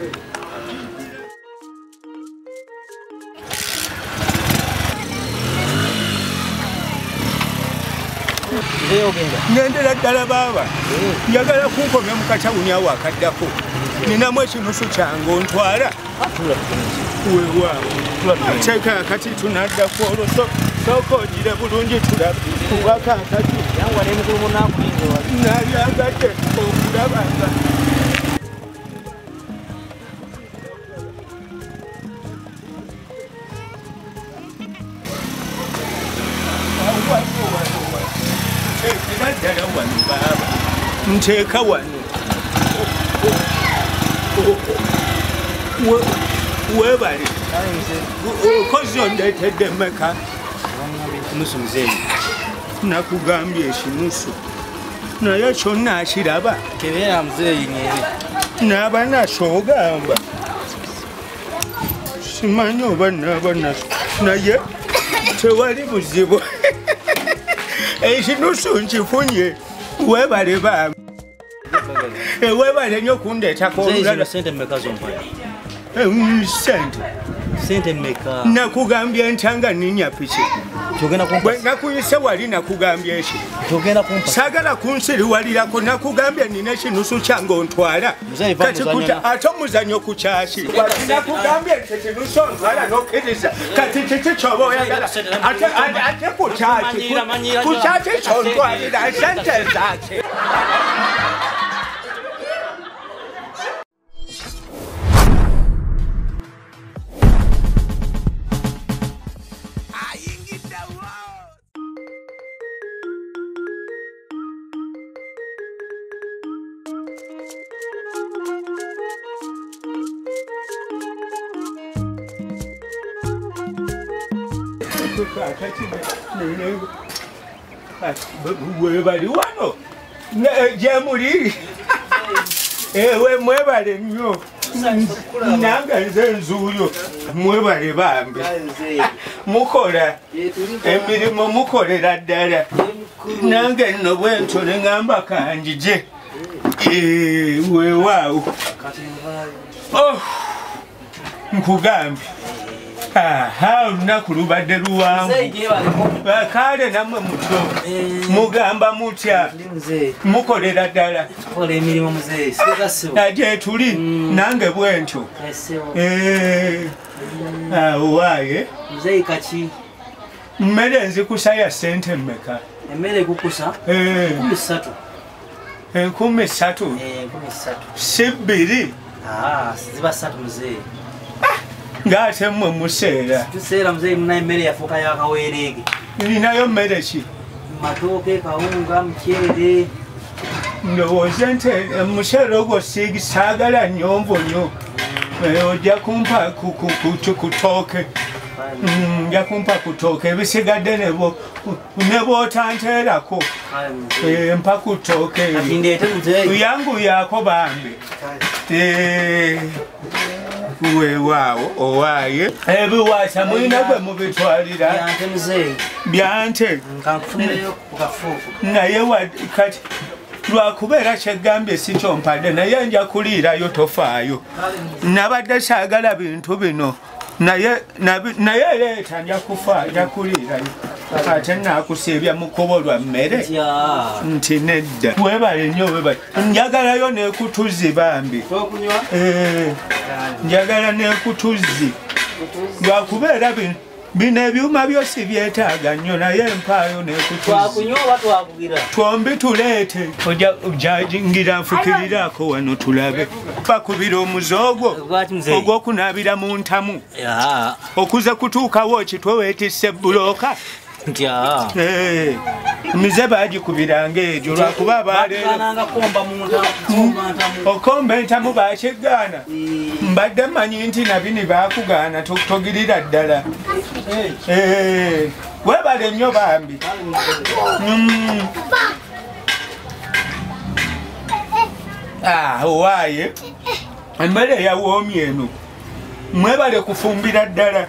Ngendera ddala baba njagala kunkomya mu kacawunya wakaddako ninamu ekinusu kyange ontwala teeka akati tunaddako olwo sooka ogire bulungi tulabe kubaka akati nalyagadde okulabanga ddala wano baaba nteeka wano webale okozi ondeetedde mmeka nusu mzee nakugambye ekinusu naye kyonna akiraba kebera mzee nyeri naaba nasoogamba simanyi oba naaba naye tewali buzibu ekinusu nkifunye webale bambi webale nnyo kundeetako olulala sente mmeka zompaya sente mmeka nakugambye ntanga ninya piki nakuyise wali nakugambye eki saagala kunsiriwalirako nakugambye nina ekinusu kyange ontwala ate omuzanyo ku kyaki nakugambye nti ekinusu ontwala nokkiriza kati kiki kyoba oyagala ate ku kyaki kyontwalira sente zaaki webali wano gyemuli ewe mwebale nnyo nange nze nzuuyo mwebale bambi mukola emirimu mukolera ddala nange nno bwentyo neŋŋamba kanjije weewaawo nkugambye olunaku lubadde luwanvu kale nammwe mutyo mugamba mutya mukolera ddala gyetuli nange bwentyo waaye mmere nzikusa ya sente mmeka enkumi ssatu si bbiri ng'ate mmwe museera ninayo mmere ki ndowooza nti muceere ogwo saagala nnyonvo nnyo ojja kumpa ku tooke nja kumpa ku tooke ebisigadde ne bw'otanteerako mpa ku tooke eyo yanguyaako bambi weewaawo owaaye ebiwaasa mulina gwe mubitwalira byante naye kati lwakubeera kyeggambye si kyompadde naye nja kuliirayo tofaayo nabadde saagala bintu bino naye leeta nja kufa nja kuliirayo ate nakusiibya mu kkubo lwa mmere nti nedda webale nnyo webale njagalayo n'ekutuzi bambi njagala n'ekutuzi lwakubeera bino ebyuma byosi byetaaga nnyo naye empaayo n'ekutuzi twombi tuleete ojjangira nfukiriraako wano tulabe bakubira omuze ogw'okunaabira mu ntamu okuze kutuukawo kitwe weetisse bbulooka mize bagikubiranga egyo lwakuba abaleero okomba entamu bakigaana mbadde mmanyi nti nabini bakugaana togirira ddala webale nnyo bambi owaaye emmere eyawoomye eno mwebale kufumbira ddala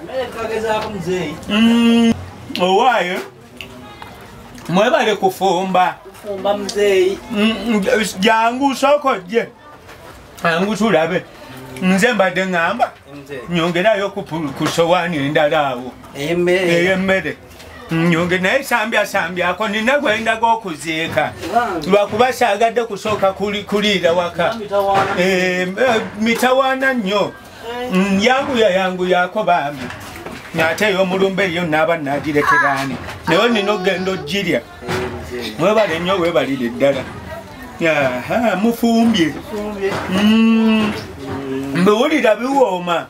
owaaye mwebale kufumba jangu soko jje angu tulabe nze mbadde ngamba nyongerayo ku sowani endala awo ey'emmere nyonge naye sambyako nina gwendaga okuziika lwakuba saagadde kusooka kuliira waka mitawaana nnyo yanguyaako bambi ate ey'omulumbe eyo naaba nagirekeraani naye nina ogenda ogirya mwebale nnyo weebalire ddala mufumbye mbiwulira biwooma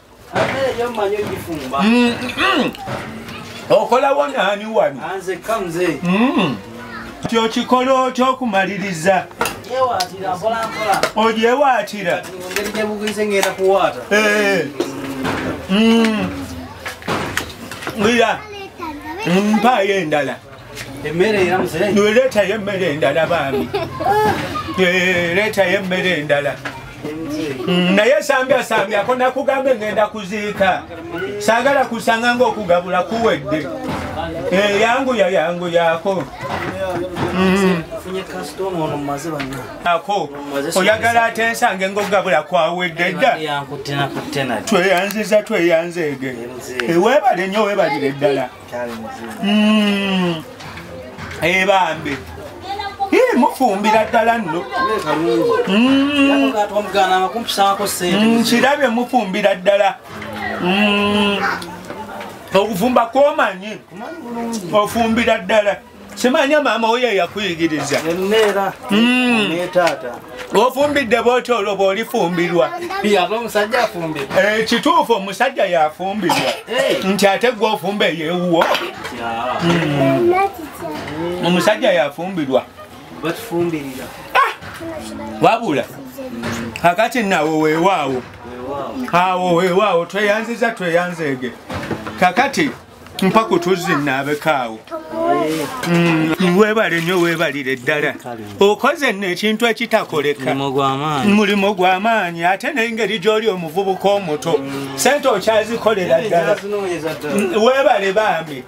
okolawo naani wano kyokikola otya okumaliriza ogyewaatira wira mpaayo endala leetayo emmere endala baami leetayo emmere endala naye sambyako nakugambe ngenda kuziika saagala kusanga ng'okugabula kuwedde yanguyaako oyagala ate ensange ng'okugabula kwawedde dda tweyanzeege weebale nnyo weebalire ddala ebambe mufumbira ddala nno nkirabye mufumbira ddala okufumba kwomanyi ofumbira ddala simanya maama we yeyakuyigiriza ofumbidde bootolo bwolifumbirwa kituufu omusajja yafumbirwa nti ate gwe ofumba eyewuwo omusajja yafumbirwa wabula kakati nawo weewaawo awo weewaawo tweyanzeege kakati mpaka tuzinnaabekaawo weebale nnyo weebalire ddala okoze nno ekintu ekitakoleka mulimo gw'amaanyi ate n'engeri gy'oli omuvubuka omuto sente okyazikolera ddala weebale bambi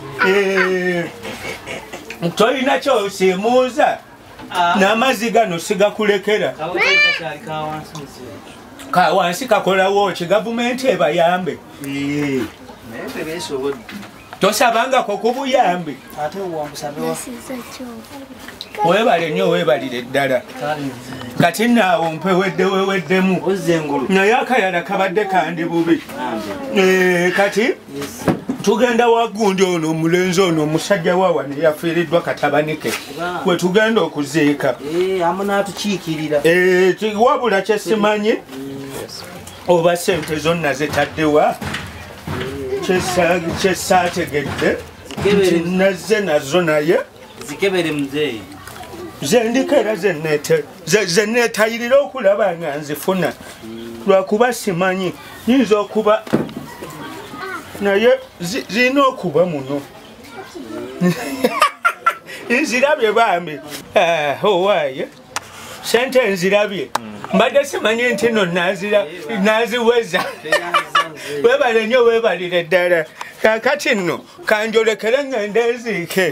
tolina kyosiimuuza n'amazzi gano sigakulekera kawansi kakolawo ki gavumenti ebayambe tosabangako ku buyambi weebale nnyo weebalire ddala kati naawo mpeweddemu naye akayala kabadde kandi bubi kati tugenda wagundi ono omulenzi ono omusajja wawa neyafiiriddwa katabanike we tugenda okuziika wabula kyesimanyi oba sente zonna zitaddewa kyesaategedde nti nazze nazo naye zendikeera zenneetayirira okulaba nga nzifuna lwakuba simanyi yinza okuba naye zirina okuba muno nzirabye bambi owaaye sente nzirabye mbadde simanyi nti no naziweza weebale nnyo weebalire ddala kakati nno kanjolekere ngende eziike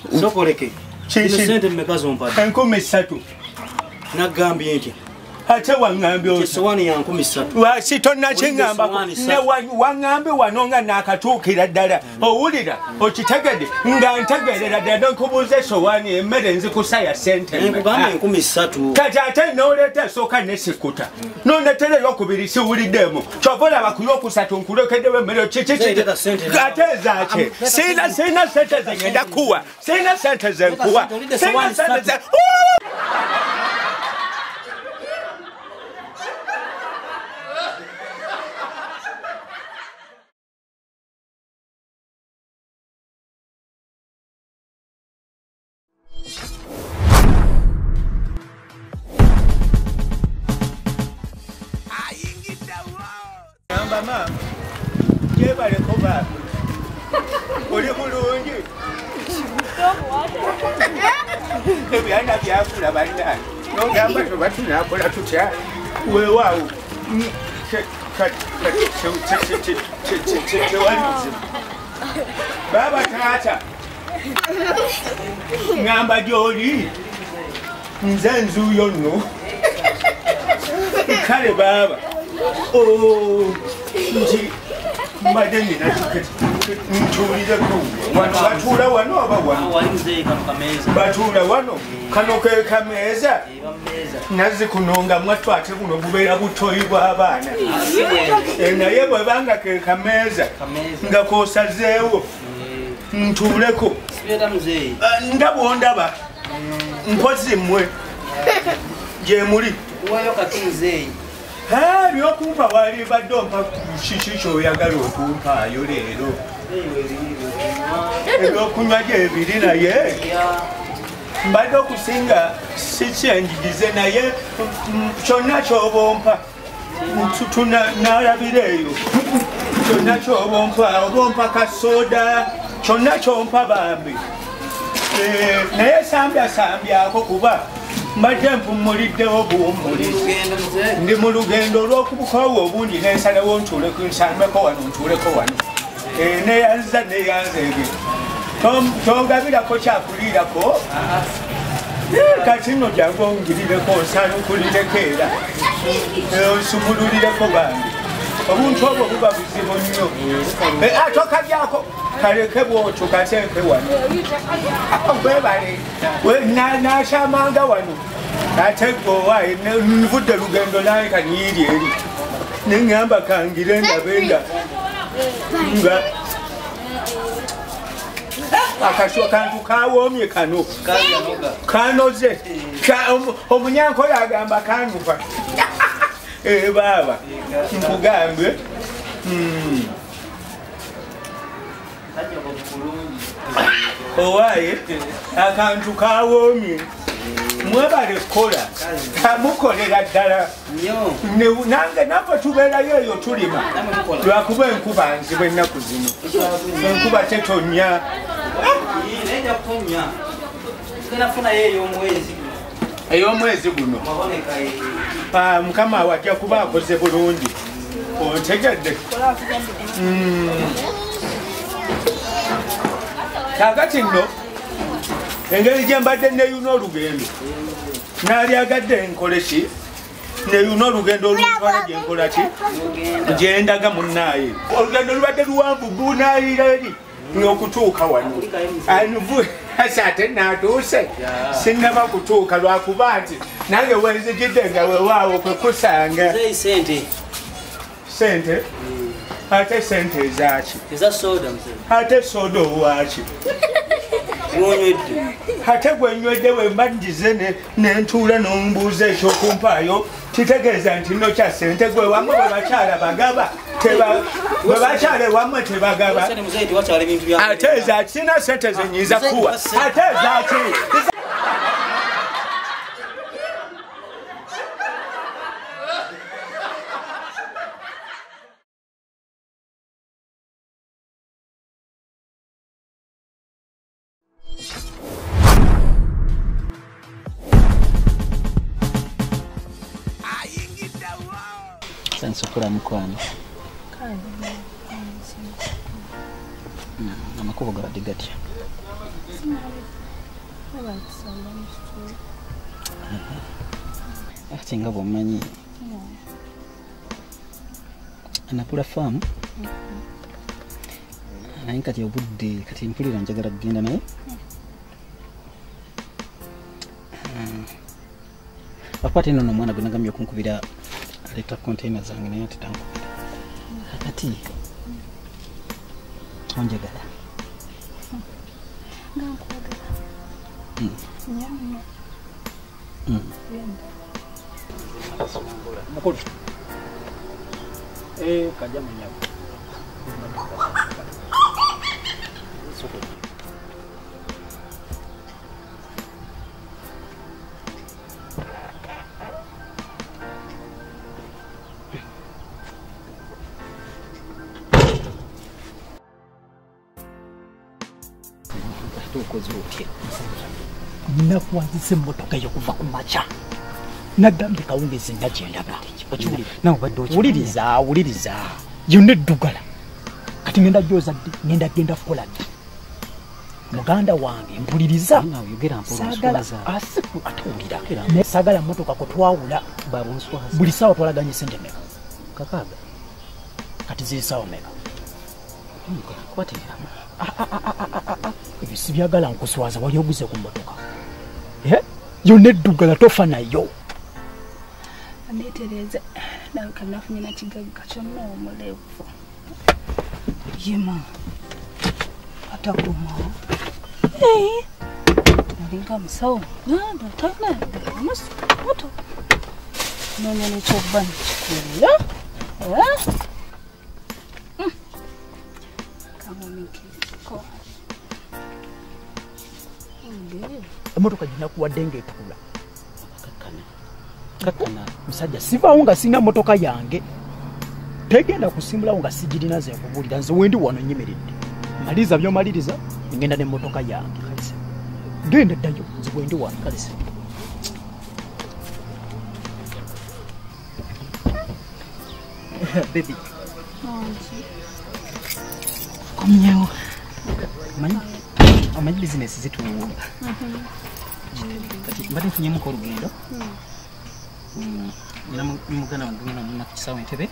13,000 nagambye nti ate waŋŋambye wasi tonnakiŋŋambako ne waŋŋambye wano nga naakatuukira ddala owulira okitegedde nga ntegeerera ddala nkubuuza esowaani emmere nzikusaya sente kati ate nooleeta esooka nesikuta noonetera eyokubiri siwuliddemu kyova olaba ku yokusatu nkulekeddewo emmere kiki ate ezaki sirina sente zengenda kuwa sirina sente zenkuwa sirina sente ze Mama, jebaleko baba. Oli bulungi. Ebyana byakula balina. Nogamba tebatunakola tutya. Weewaawo. Baba taata. Ngamba gy'oli. Nze nzuuyo nno. Kale baba. Oh, madeni na tiketi. Nchulira ko. Batula wano aba Wanze kameza. Batula wano. Kano ke kameza. Nazi kunonga mwatwate kuno bubeera butoyi bw'abaana. Naye bwe banga ke kameza. Nga kosazeewo. Ntuleko. Sibeta mzee. Ndabo ndaba. Mpozi mmwe. Je muri. Wayo kati mzee. Ha byokumpa wali badompa shishisho oyagala okumpa yo leero. Ebyokunywa gye biri naye. Mbadde okusinga sikyenjigize naye kyonna ky'obompa nalabireeyo kyonna ky'obompa kasoda kyonna kyompa bambi naye sambyako kuba mbadde mpumuliddewo buwummuli ndi mu lugendo olw'okubukawo obundi nensalawo nsameko wano ntuuleko wano neyanza neyanzeege tongabirako kyakuliirako kati nno jangu ongirireko onsanukulireko era onsumululireko bambi obuntu obwo buba buzibu nnyo tokalyako kaleke bwotyo kateeke wano gwebale nakyamanga wano ate gwowaye nvudde lugendo naye kaniiri eri neŋŋamba kangire ndabe nga akaswa kantu kawoomye kano kanoze omunyankola agamba kanuka baaba nkugambe owaye akantu kawoomye mwebale kukola kamukolera ddala nange naffe tubeerayo eyo tulima lwakuba enkuba nzibu ennaku zino enkuba tetonya ey'omwezi guno mukama wajja kuba akoze bulungi ontegedde kakati nno engeri gye mbadde neyuna olugendo naalyagadde nkole ki neyuna olugendo olutwala gyenkola ki gyendaga munnaaye olugendo lubadde luwanvu bunaalira eri okutuuka wano ate natuuse sinnaba kutuuka lwakuba nti nange wenzijidde nga wewaawo kwekusanga sente ate sente ezaki ate soda owaki ate gwenywedde wemba ngize nentuula nombuuza ekyokumpaayo kitegeeza nti nno kya sente gwe wamwe bwe bakyala bagaba bwe bakyala wamwe tebagaba ate ezaki sina sente zenyiza kuwa ate ezaki Sokora mukwano amakubo gabadde gatya ate nga bw'omanyi anakula faamu naye kati obudde kati mpulira njagala kugenda naye akwate nno omwana gwe nagambye okunkubira aleta container zange naye ate tankubira kati onjagala mukulu kajja munyago nakuwazise emmotoka eyokuva ku makya nagambye kawungezi ndagyendaga wuliriza yonna eddugala kati ngenda gyozadde ngenda genda kukola ddi muganda wange mpuliriza atuwulira saagala mmotoka kwe twawula buli saawa twalaganye sente meka Kakaga. Kati ziri sawa meka. Kwatirira. Ebyo sibyagala nkuswaza wali oguze ku mmotoka. Yonna eddugala tofa nayo. Andeetereze nawe kanafunye na kigagga kyonna omulevu. Yema. Atakuma. Nalinga musawo. Nando tana. Amasu. Moto. Nonya ne chobani chikula. Kama mikiko. Emotoka jina kuwadenge etukula. Kakana musajja sivaawo nga sina motoka yange. Tegenda kusimbulawo nga sijirina ze nkubulira nze wendi wano nnyimiridde. Maliza byomaliriza ngenda ne motoka yange kalise. Genda ddayo nze wendi wano kalise. Baby. Komnyawo. Amanyi business zituwuula. Kati mbadde nfunyemu ko olugendo. Nina mugana wange ngena nina ku kisaawe Entebbe.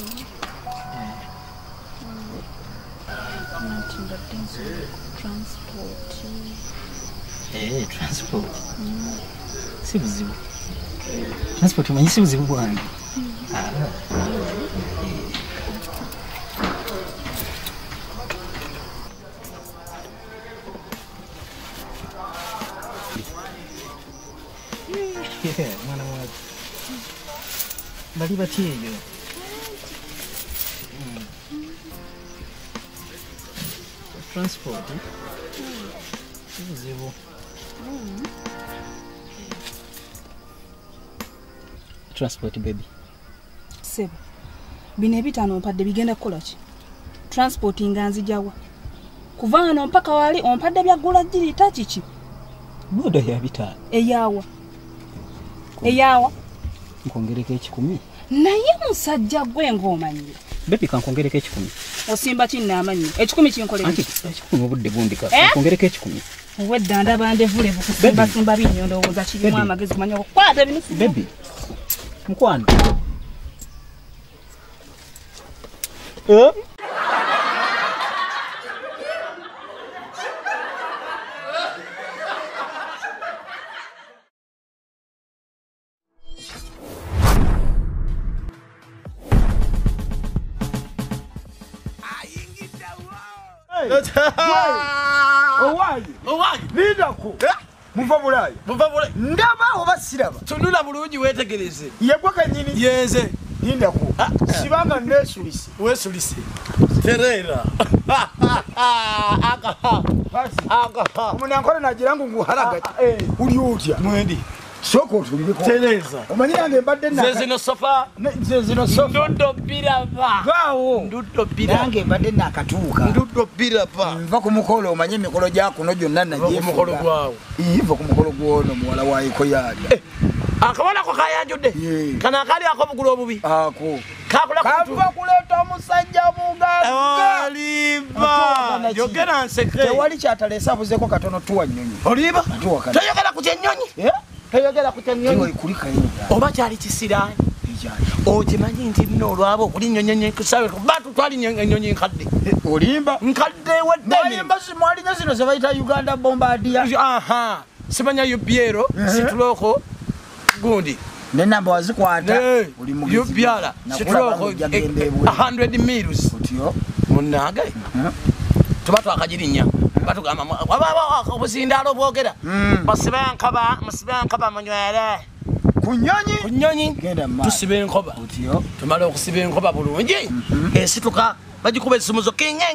Transport. Si buzibu. Transport manyi si buzibu bwange. Mwana wange. Bali batya eyo? Transport. Buzibu. Transport baby. Sebo. Bino ebitaano ompadde bigenda kukola ki? Transport nganzijawa. Kuva wano mpaka wali ompadde byagula jirita kiki? Boda ya bitaano. Eyawa. Nkongereko 10. Naye musajja gwe ng'omanyire. Baby kankongereko 10. Osimba kinna amanyi. 10 kinkolera. Anti 10 obudde bundika. Nkongereko 10. Wedda ndaba ndevule bukusimba simba binyo ndowooza kirimu amagezi kumanya okukwata bino. Baby. Mkwano. Owayi lidako muva bulayi ndaba oba siraba tunula bulungi wetegereze yegwe kanyini yenze lindako sibanga nesulise wesulise terera omunyankole nagira ngu nguharagati uli otya mwendi soko otulieko tereza omanyi yange mbadde zezino sofa ndudo birava gaawo ndudo birava yange mbadde nakatuuka ndudo birava nva ku mukolo omanyi emikolo gyakuno gyonna mukolo gwawo nva ku mukolo gwono muwala waayiko yada akabona ko kayanjudde kana akali ako bugula obubi ako kava kuleeta omusajja mugagga oliva yogera nsekre tewali kyataleesa abuzeeko katono tuwa nnyonyi oliva toyogera ku kyennyonyi toyogera ku kyennyonyi oba kyali kisiraani okimanyi nti nno olwaba okuli nnyonyi kusawe batu twali ennyonyi nkadde olimba nkadde weddemwalinya zino ze bayita Uganda bombardier simanya ubiero situloko gundi nenamba wazikwata ubiara situloko 100 miles munage tuba twakagirinya batugamba obusindalo bwogera musibenkaba munywere kunyonyi tusibe enkoba tumala okusiba enkoba bulungi esituka bagikuba esumuzo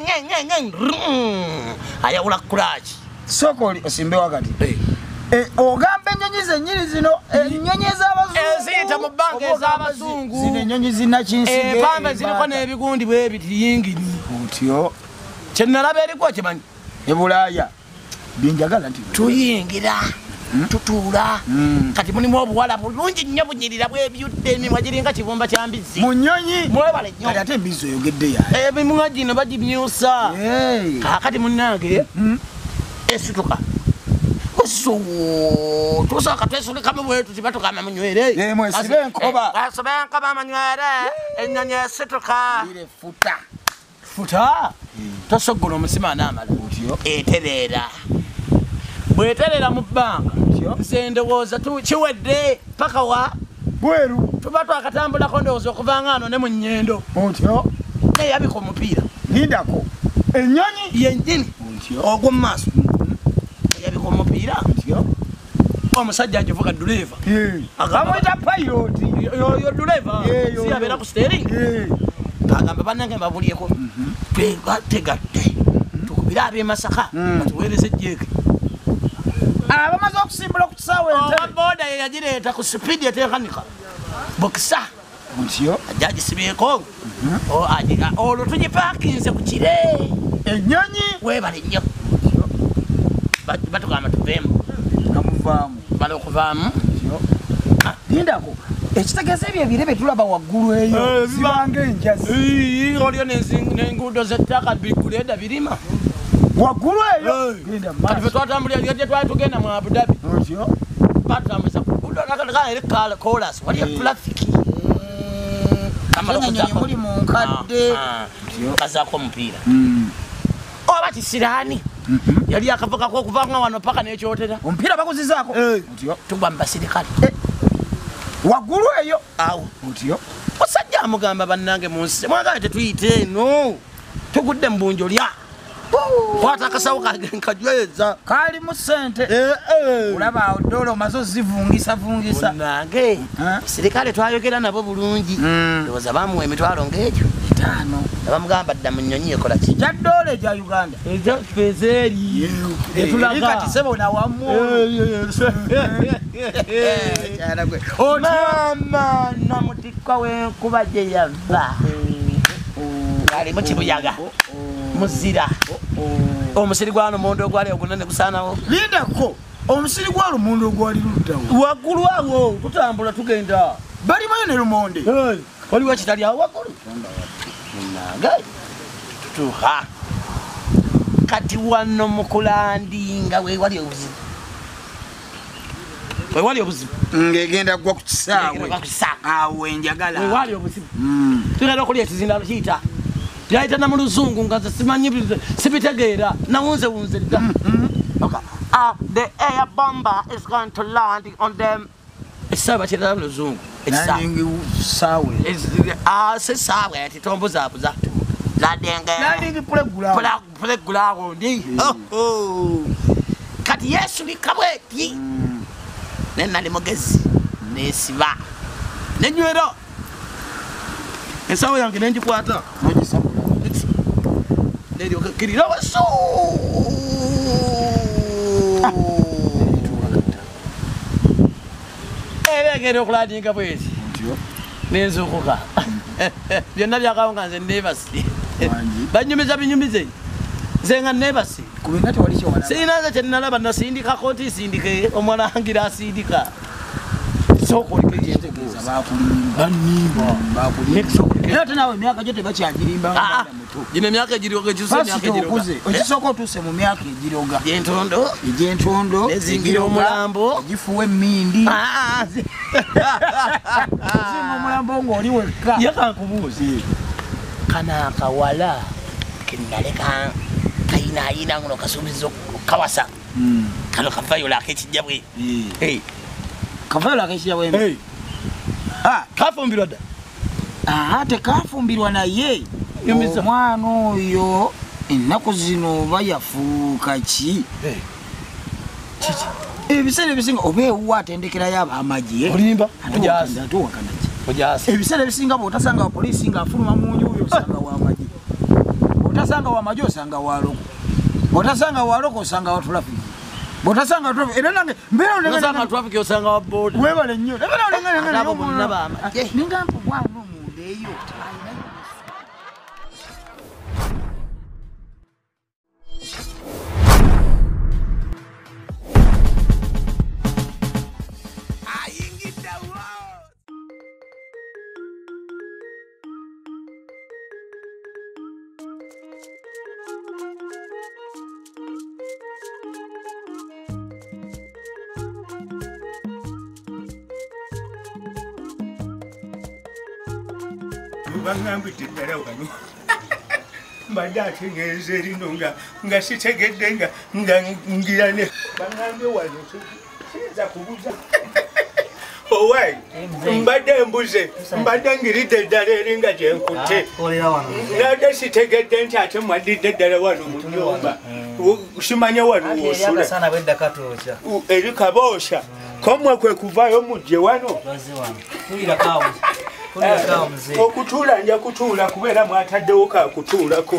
ayawula kulaki soko osimbe wakati ogamba ennyonyi zennyini zino ennyonyi eziyita mu bbanga ez'abazungu zino ennyonyi zinakinsiga pambe ziriko n'ebigundi bwe biti yingini otyo kyenalaba eriko kimanyi ebulaaya binjagala nti tuyingira tutuula kati mulimu obuwala bulungi nnyo bunyirira bwebyudde emimwa giringa kibumba kya mbizi mu nnyonyi mwebale nnyo kati ate embizi oyogedde yaye emimwa gino bagimyusa kakati munnange esituka so tusa katwesule kama wetu tibato kama munywere mwesibe enkoba asibe enkoba munywere enyanya situka ile futa tosogola omusima n'amala eterera bweterera mu bbanga nsendowooza kiwedde paka wa bweru tuba twakatambulako ndowooza okuvanga ano ne mu nnyendo otyo neyabika omupiira lindako ennyonyi yenjini ogwo mu maaso yabika omupiira omusajja agivuga duleeva amwita piloti yo duleeva siyabeera ku steering agamba bannange mbabulyeko tegatte tukubire ab'e Masaka batuweereze ejjeeke abamaze okusimbula ku kisaawe owa booda ye yagireeta ku sipiidi eteekanika bokisa ntyo ajja agisibyeko olwo tugipaakinze ku kire ennyonyi weebale nnyo batugamba tuveemu namuvaamu bala okuvaamu lindako ekitegeeza ebyo ebire betulaba waggulu eyo zibanga enjazi olio n'enguudo z'ettaka biguleda birima waggulu eyo kati fe twatambulira gye twali tugenda mu Abudabi batambuza ku gudo eri kolas waliyo trafiki muli mu nkadde kazaako omupiira oba kisiraani yali akavugako okuvanga wano paka n'ekyotera omupiira baguzizaako tugwa mu basirikale waggulu eyo awo otyo musajja amugamba bannange munsi mwagala tetuyite eno tugudde mu bunjo lya kwata akasawo kange nkajweza kali mu ssente olaba awo dola omaze ozivungisa nange sirikale twayogera nabo bulungi ndowooza bamuwa emitwalo ng'egyo 5 bamugamba dda mu nnyonyi ekola ki ja dola egya Uganda ezeeri etulagakati sebona wamu mama namutikwa wenkuba gye yava ali mu kibuyaga muzira omusiri gwa lumonde ogwali ogunene gusaanawo lindako omusiri gwa lumonde ogwali luddawo waggulu awo tutambula tugenda balimayo ne lumonde waliwo ekitali awo waggulu nange tutuuka kati wano mukulandinga wewali obuzibu ngegenda gwa ku kisaawe awo enjagala wewali obuzibu tugenda okulya ekizindalo kiyita yayita na mu luzungu nga nze simanyi sibitegeera nawunzewunze dda the air bomber is going to land on them ekisawe bakireta mu luzungu sesaawe ati tombuzaabuza landing pulegulawundi kati yesulika bweti nenali mugezi nesiba nenywera esawo yange nengikwata kirira waso ebegere okulandinga bwezi nenzukuka byonna byakawo nga nze nebasi banyumiza binyumize nze nga nebasi sirina nze kyenalaba nasindikako nti sindike omwalangira asindika gino emyaka ekisooka otuuse mu myaka egiroga egy'entondo ezingira omulambo egifuwa emmindi omulambo ng'oli wekka yakankubuuzi kano akawala kenaleka kayinaayina ngono kasuubiza okukawasa kano kavayola ak'ekijja bwe kavayola ak'ekijja bwe kafumbirwa dda tekafumbirwa naye omwana oyo ennaku zino oba yafuuka ki ebiseera ebisinga oba ewuwa atendekerayo abamagye ebiseera ebisinga bw'otasanga wa poliisi ng'afuluma mu nju osanga wamagye otasanga wamagye osanga waloko otasanga waloko osanga wa traffic botasanga traffic era nange mbera traffic osanga wa board webale nnyo abo bonna bamagye ningampa bwana omuntu eyo bangambidde ddala wano mbadde ate ngenze erino nga sitegedde nga ngirane bangambye wano siyinza kubuza owai mbadde mbuze mbadde ngiridde eddala eringa gyenkutte nadde sitegedde nti ate mwaddidde eddala wano mu nnyumba simanya wano woosula eri kaboosha komwe kwe kuvaayo mujje wano okutuula nja kutuula kubeera mwataddewo kakutuulako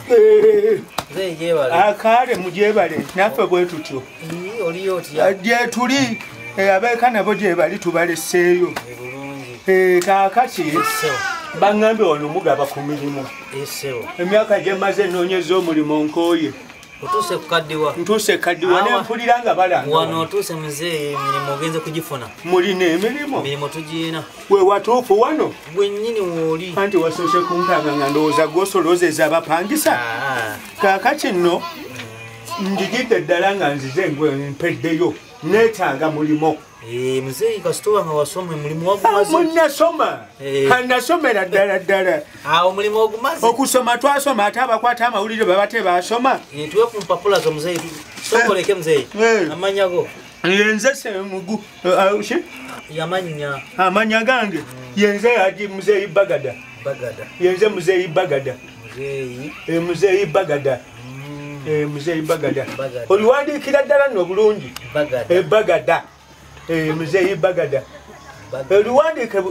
akaale mugyebale naffe bwe tutyo gyetuli abeeka nabo gyebali tubaleseeyo kaakati baŋŋambye wano mugaba ku mirimu emyaka gyemaze enoonyeza omulimu nkooye Otuse kukaddiwa. Ntuse kaddiwa ne mpulira nga balanga. Wano otuse muzee emirimu ogenze kugifuna. Mulina emirimu? Emirimu tugiina. We watuufu wano? Gwe nnyini wooli. Anti wasoose kunkanga nga ndowooza gw'osoloozeza abapangisa? Kaakati nno njigidde ddala nga nzize mpeddeyo neetaaga mulimo. Muzee kasitowa nga wasoma mulimu wagumaze. Munnasoma. Kanasomera ddala. Omulimu ogumaze. Okusoma twasoma ate abakwata amawulire babate basoma. Tuwe ku mpapula zo muzee. Sokoleke muzee. Amanya go. Yenze semugu. Yamanya. Amanya gange. Yenze aji muzee Bagada. Bagada. Yenze muzee Bagada. Muzee. Muzee Bagada. Muzee Bagada. Oluwandiikira ddala nno bulungi. Bagada. Bagada. Muzee Bagada. Oluwandiike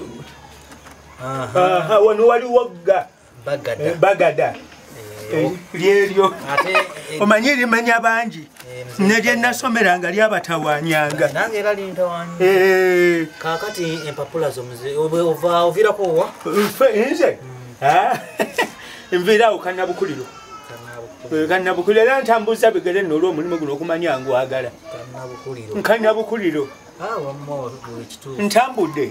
wano waliwo Bagada. Bagada. Lyeryo. Omanyi erimanya bangi. Ne lye nasomeranga lyabatawaanyanga. Nange era lintawaanya. Kaakati empapula zo muzee oviirako wa? Nze? Nviiraawo Kannabukuliro. Kannabukuliro era ntambuza bigere nno olw'omulimu guno okumanya ngwagala. Kannabukuliro. Ntambudde.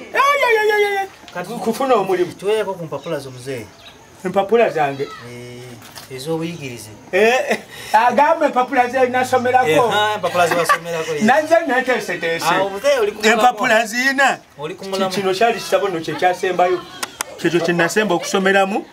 Kufuna omulimu. Tuweeko ku mpapula zo muzee. Empapula zange? Ez'obuyigirize. Agamba empapula ze nasomerako. Empapula ze wasomerako. Nanze neteeseteese. Empapula ziina. Kino kyali kisabo nno kye kyasembayo. Kyekyo kye nasemba okusomeramu.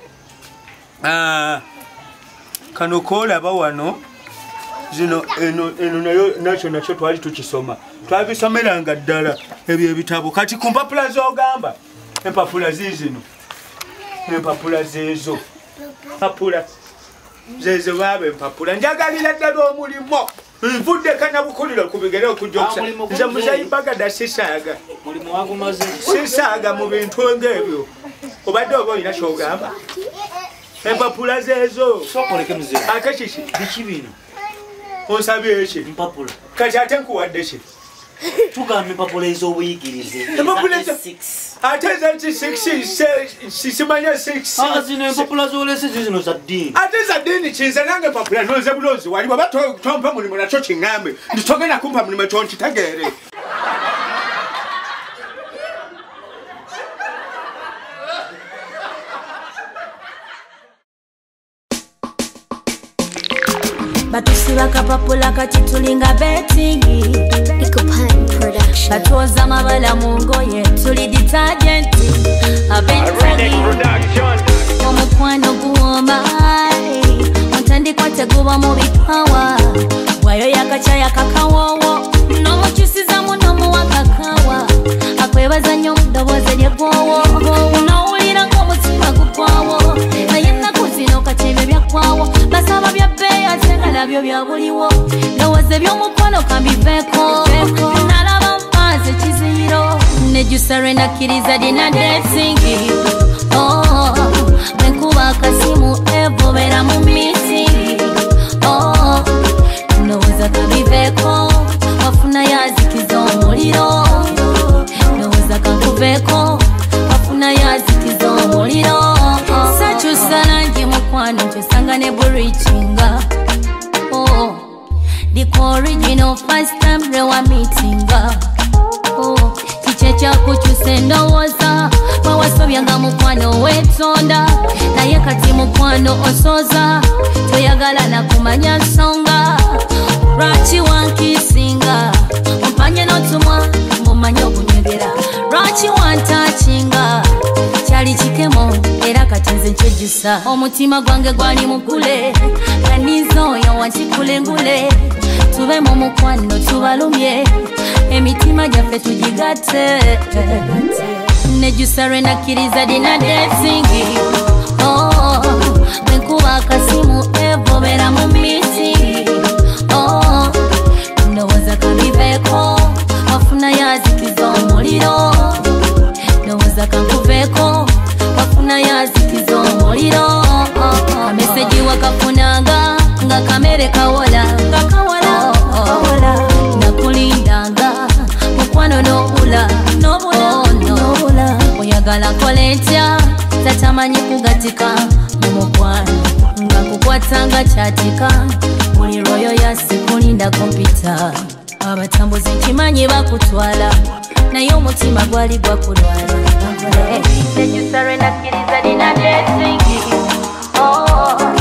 Kano koolaba wano. Zino eno nayo nakyo twali tukisoma. Twabisomeranga ddala ebyo ebitabo. Kati ku mpapula z'ogamba. Empapula ziizino. Empapula zeezo. Empapula zeezo baaba empapula. Njagalira ddala omulimo. Nvudde Kannabukuliro ku bigere okujja okusa. Nze Muzee Bagada sisaaga. Mulimu wagumaze. Sisaaga mu bintu ng'ebyo. Obadde oba olina ky'ogamba. Empapula zeezo. Sokoleke muzee. Ate kiki? Biki bino? Onsabye ki? Mpapula. Kati ate nkuwadde ki? Tugamba empapula ez'obuyigirize. Empapula ate eza 6 sisimanya 6. Zino empapula z'olese zino za ddiini. Ate za ddiini kinze nange empapula nonze bulonzi wali bwaba tompa mulimu nakyo kiŋŋambe nti togenda kumpa mulimu ekyo nkitegeere. Batusiba kapapula kati tulinga betingi. Batuoza mabala mu ngoye tuli detergent. Omukwano guwomba ontandikwa teguba mu bikawa. Wayo yakacaya kakawowo n'omukyusizamu n'omuwa kakawa. Akwebaza nnyo mu ddoboozi ly'eggwowo n'owulira ng'omutima gugwawo. Naye ennaku zino kati ebyo byakwawo. Basaba bya bbeeyi ate nga nabyo bya buliwo. Ndowooza eby'omukwano kambiveeko. Nalaba mpaze ekiziyiro nejusare nakkiriza dina datingi. Bwenkuba akasimu evobera mu mitingi. Ndowooza kambiveeko wafuna yazikiza omuliro. Ndowooza kankuveeko wafuna yazikiza omuliro. Sakyusa langi mukwano nkyosanga ne burichinga. The original first time rewa meetinga. Kiche kyakukyusa endowooza bwewasobyanga mukwano weetonda. Naye kati mukwano osooza toyagala nakumanya nsonga. Lwaki wankisinga ompanye n'otumwa mbumanye okunyegera. Lwaki wantakinga kyali kikemo nejusa omutima gwange gwali mugule kaniza oyo wankikulengule tube mu mukwano tubalumye emitima gyaffe tugigatte nejusa lwenakkiriza dina desingi bwenkuba akasimu evobera mu miti ndowooza kabiveeko wafuna yazikiza omuliro ndowooza kankuveeko wafuna yazikiza omuliro ameseji wakafunanga nga kamere kawola nakulindanga mukwano nobula oyagala kola etya tatamanyi kugatika mumukwano nga kukwatanga kyatika buli lwoyo yasikulinda kompita abatambuzi nkimanyi bakutwala naye omutima gwali gwakulwala nejusa lwenakkiriza dina desingi